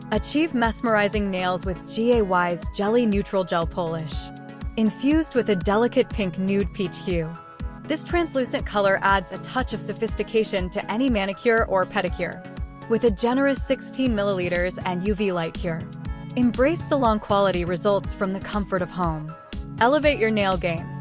Achieve mesmerizing nails with Gay's Jelly Neutral Gel Polish. Infused with a delicate pink nude peach hue. This translucent color adds a touch of sophistication to any manicure or pedicure. With a generous 16 milliliters and UV light cure. Embrace salon quality results from the comfort of home. Elevate your nail game.